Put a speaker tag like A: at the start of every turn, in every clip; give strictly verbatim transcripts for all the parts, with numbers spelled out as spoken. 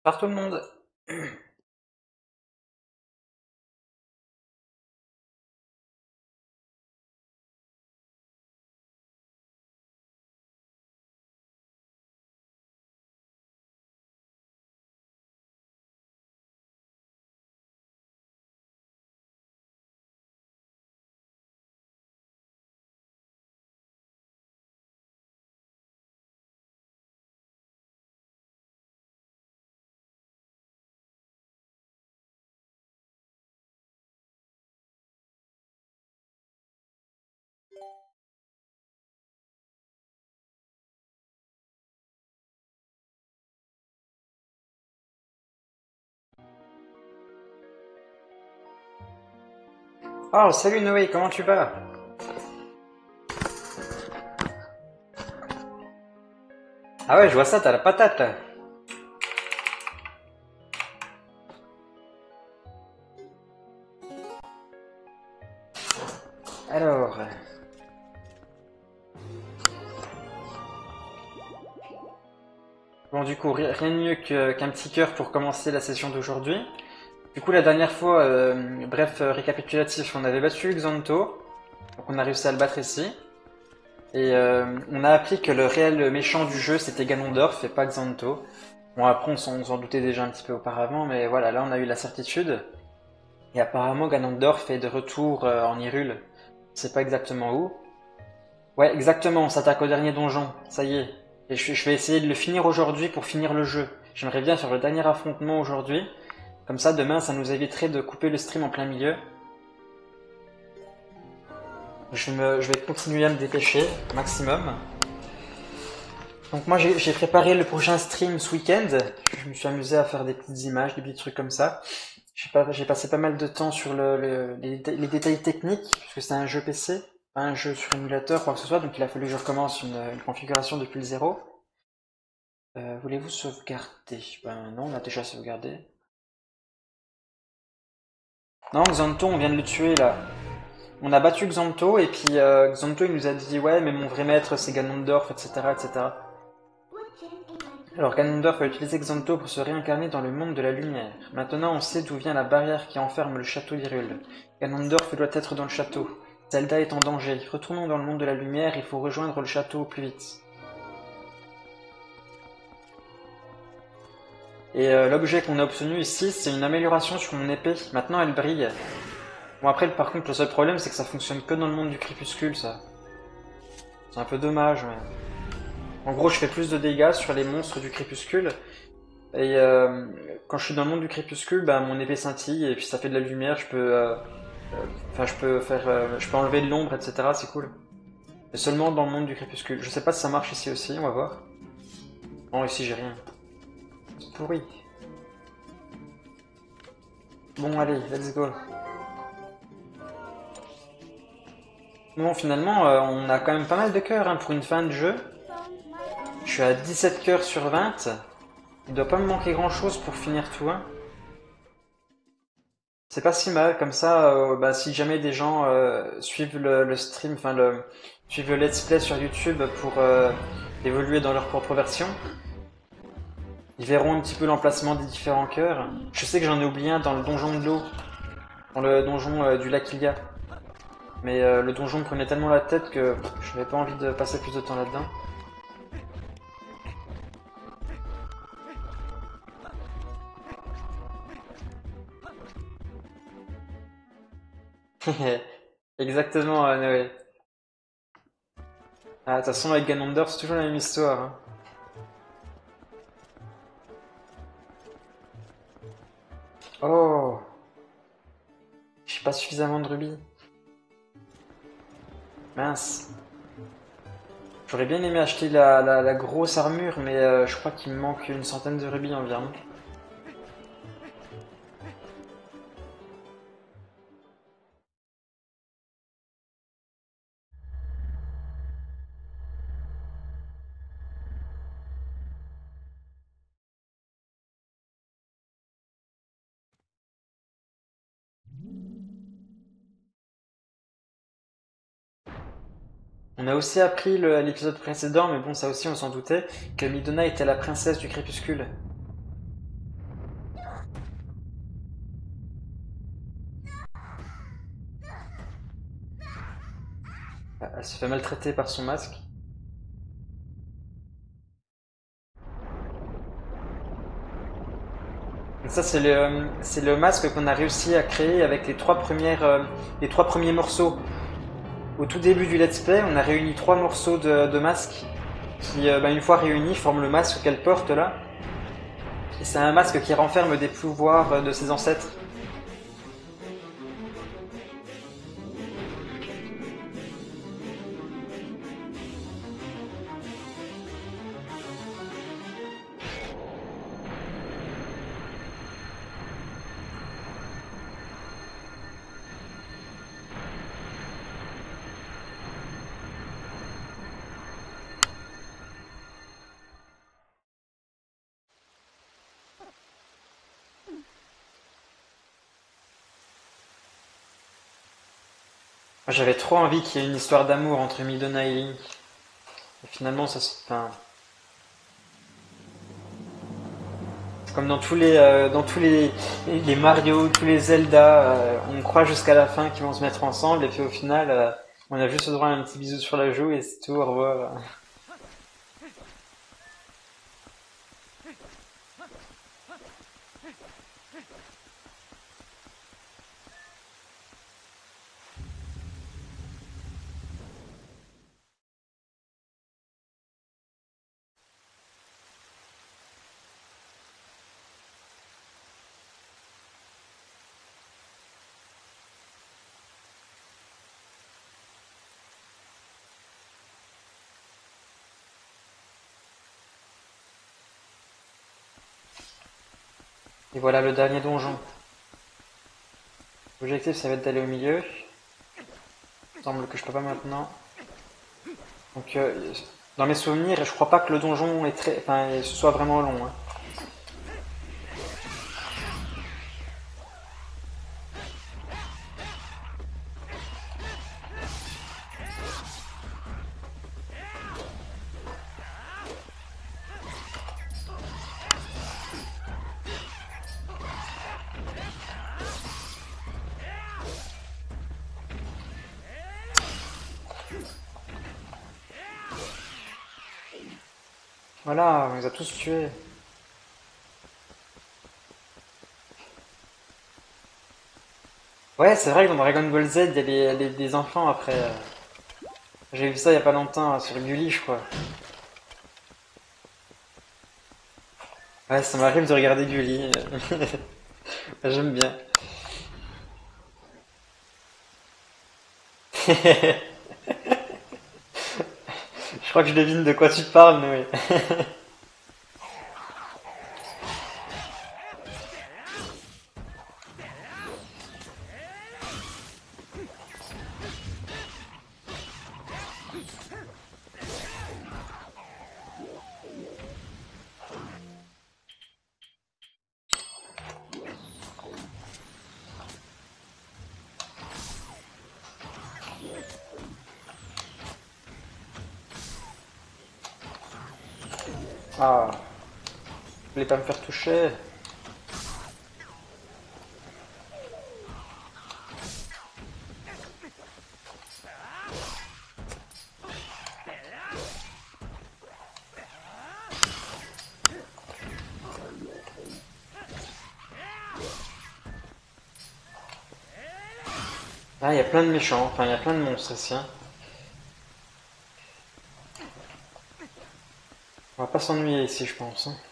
A: Par tout le monde. Oh, salut Noé, comment tu vas? Ah ouais, je vois ça, t'as la patate là. Alors, bon du coup, ri- rien de mieux que- qu'un petit cœur pour commencer la session d'aujourd'hui. Du coup, la dernière fois, euh, bref, euh, récapitulatif, on avait battu Xanto, donc on a réussi à le battre ici. Et euh, on a appris que le réel méchant du jeu c'était Ganondorf et pas Xanto. Bon, après, on s'en on s'en doutait déjà un petit peu auparavant, mais voilà, là on a eu la certitude. Et apparemment, Ganondorf est de retour euh, en Hyrule. Je sais pas exactement où. Ouais, exactement, on s'attaque au dernier donjon, ça y est. Et je, je vais essayer de le finir aujourd'hui pour finir le jeu. J'aimerais bien faire le dernier affrontement aujourd'hui. Comme ça, demain, ça nous éviterait de couper le stream en plein milieu. Je, me, je vais continuer à me dépêcher, maximum. Donc moi, j'ai j'ai préparé le prochain stream ce week-end. Je me suis amusé à faire des petites images, des petits trucs comme ça. J'ai pas- j'ai passé pas mal de temps sur le, le- les, déta- les détails techniques, puisque c'est un jeu P C, pas un jeu sur émulateur, quoi que ce soit, donc il a fallu que je recommence une, une configuration depuis le zéro. Euh, voulez-vous sauvegarder? Ben non, on a déjà sauvegardé. Non, Xanto, on vient de le tuer là. On a battu Xanto et puis euh, Xanto il nous a dit ouais mais mon vrai maître c'est Ganondorf, et cetera et cetera. Alors Ganondorf a utilisé Xanto pour se réincarner dans le monde de la lumière. Maintenant on sait d'où vient la barrière qui enferme le château d'Hyrule. Ganondorf doit être dans le château. Zelda est en danger. Retournons dans le monde de la lumière, il faut rejoindre le château au plus vite. Et euh, l'objet qu'on a obtenu ici, c'est une amélioration sur mon épée. Maintenant elle brille. Bon après par contre le seul problème c'est que ça fonctionne que dans le monde du crépuscule ça. C'est un peu dommage mais... En gros je fais plus de dégâts sur les monstres du crépuscule. Et euh, quand je suis dans le monde du crépuscule, bah, mon épée scintille et puis ça fait de la lumière, je peux... euh, euh, Enfin je peux faire... euh, je peux enlever de l'ombre, et cetera. C'est cool. Mais seulement dans le monde du crépuscule. Je sais pas si ça marche ici aussi, on va voir. Non ici j'ai rien. C'est pourri. Bon allez, let's go. Bon finalement euh, on a quand même pas mal de cœurs hein, pour une fin de jeu. Je suis à dix-sept cœurs sur vingt. Il doit pas me manquer grand chose pour finir tout, hein. C'est pas si mal, comme ça, euh, bah, si jamais des gens euh, suivent le, le stream, enfin le suivent le let's play sur YouTube pour euh, évoluer dans leur propre version, ils verront un petit peu l'emplacement des différents cœurs. Je sais que j'en ai oublié un dans le donjon de l'eau, dans le donjon euh, du lac Ilia. Mais euh, le donjon me prenait tellement la tête que pff, je n'avais pas envie de passer plus de temps là-dedans. Exactement, euh, Noé. Ah, de toute façon, avec Ganondorf, c'est toujours la même histoire, hein. Oh, j'ai pas suffisamment de rubis. Mince. J'aurais bien aimé acheter la, la, la grosse armure, mais euh, je crois qu'il me manque une centaine de rubis environ. On a aussi appris le- à l'épisode précédent, mais bon, ça aussi on s'en doutait, que Midona était la princesse du crépuscule. Elle se fait maltraiter par son masque. Donc ça c'est le, c'est le masque qu'on a réussi à créer avec les trois premières, euh, les trois premiers morceaux. Au tout début du let's play, on a réuni trois morceaux de, de masque qui, euh, bah, une fois réunis, forment le masque qu'elle porte là. Et c'est un masque qui renferme des pouvoirs de ses ancêtres. J'avais trop envie qu'il y ait une histoire d'amour entre Midona et Link. Et finalement, ça se... Enfin, comme dans tous les, euh, dans tous les, les Mario, tous les Zelda, euh, on croit jusqu'à la fin qu'ils vont se mettre ensemble, et puis au final, euh, on a juste droit à un petit bisou sur la joue, et c'est tout, au revoir. Et voilà le dernier donjon. L'objectif, ça va être d'aller au milieu. Il semble que je peux pas maintenant. Donc, euh, dans mes souvenirs, je crois pas que le donjon est très, enfin, ce soit vraiment long. Hein. Voilà, on les a tous tués. Ouais, c'est vrai que dans Dragon Ball Z, il y a les, les- des enfants après. euh. J'ai vu ça il y a pas longtemps hein, sur Gulli, je crois. Ouais, ça m'arrive de regarder Gulli. J'aime bien. Je crois que je devine de quoi tu parles, mais oui. Ah, je voulais pas me faire toucher. Ah, il y a plein de méchants, enfin, il y a plein de monstres ici. Hein. On va pas s'ennuyer ici, je pense. Hein.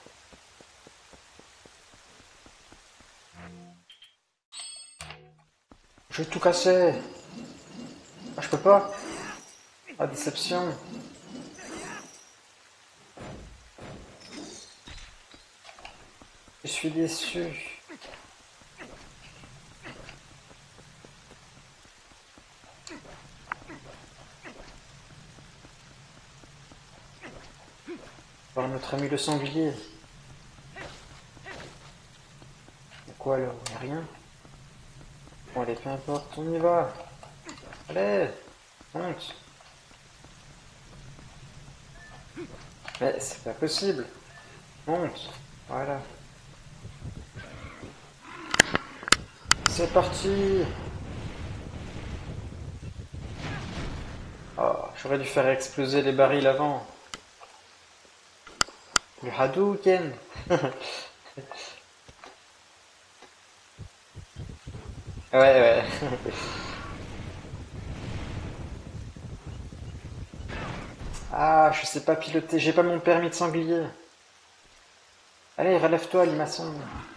A: Je vais tout casser. Ah, je peux pas. Ah, déception. Je suis déçu. Voir notre ami le sanglier. Quoi alors? Y a rien? Bon, allez, peu importe, on y va. Allez, monte. Mais c'est pas possible. Monte. Voilà. C'est parti. Oh, j'aurais dû faire exploser les barils avant. Le Hadouken! Ouais, ouais. Ah, je sais pas piloter, j'ai pas mon permis de sanglier. Allez, relève-toi, limaçon.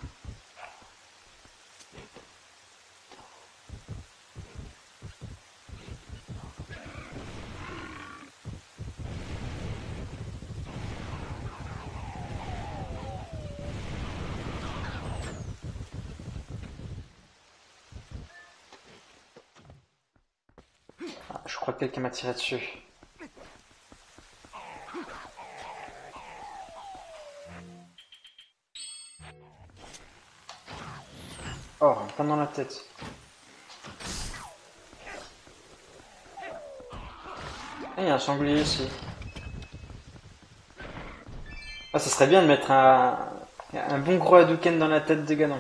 A: Ah, je crois que quelqu'un m'a tiré dessus. Oh, plein dans la tête. Ah, il y a un sanglier ici. Ah, ça serait bien de mettre un, un bon gros Hadouken dans la tête de Ganon.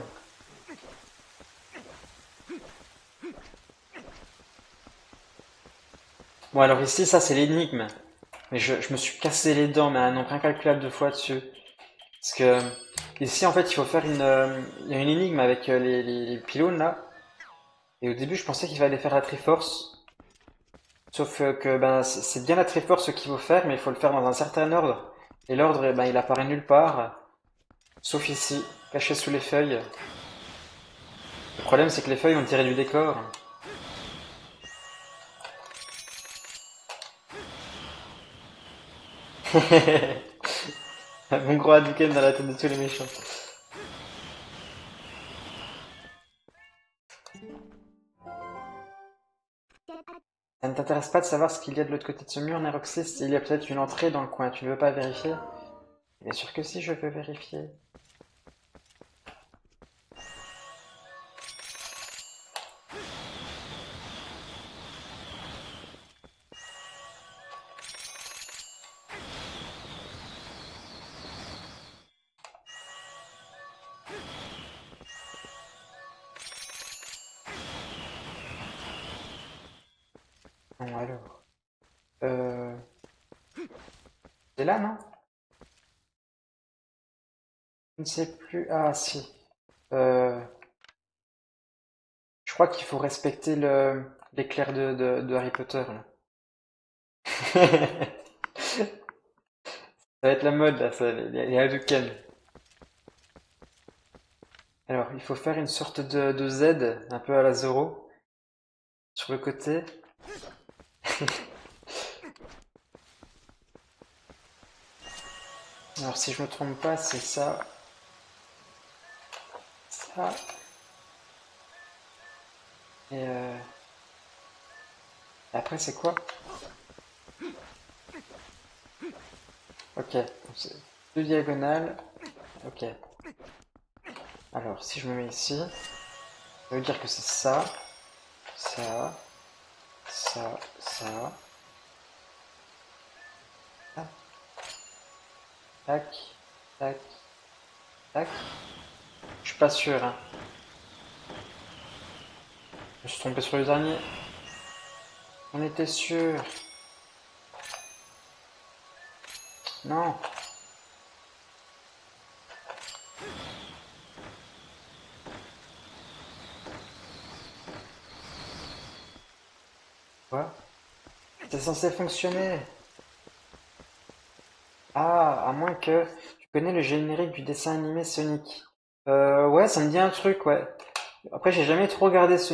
A: Bon, alors ici, ça c'est l'énigme. Mais je, je me suis cassé les dents, mais un nombre incalculable de fois dessus. Parce que ici, en fait, il faut faire une, euh, il y a une énigme avec euh, les, les, les pylônes là. Et au début, je pensais qu'il fallait faire la Triforce. Sauf euh, que ben c'est c'est bien la Triforce qu'il faut faire, mais il faut le faire dans un certain ordre. Et l'ordre, eh ben, il apparaît nulle part, sauf ici, caché sous les feuilles. Le problème, c'est que les feuilles ont tiré du décor. Un bon gros Hadouken dans la tête de tous les méchants. Ça ne t'intéresse pas de savoir ce qu'il y a de l'autre côté de ce mur, Neroxys? Il y a peut-être une entrée dans le coin, tu ne veux pas vérifier? Bien sûr que si, je veux vérifier. Bon, alors. Euh... C'est là, non? Je ne sais plus. Ah, si. Euh... Je crois qu'il faut respecter le l'éclair de, de, de Harry Potter, là. Ça va être la mode, là, ça, les, les Hadouken. Alors, il faut faire une sorte de, de Z, un peu à la Zoro, sur le côté. Alors, si je me trompe pas, c'est ça, ça, et euh... et après, c'est quoi? Ok, donc c'est deux diagonales. Ok. Alors, si je me mets ici, ça veut dire que c'est ça, ça, ça, ça. Ah, tac, tac, tac. Je suis pas sûr, hein. Je me suis trompé sur le dernier. On était sûr. Non. Quoi? C'est censé fonctionner. Ah, à moins que tu connais le générique du dessin animé Sonic. Euh, ouais, ça me dit un truc, ouais. Après, j'ai jamais trop regardé ce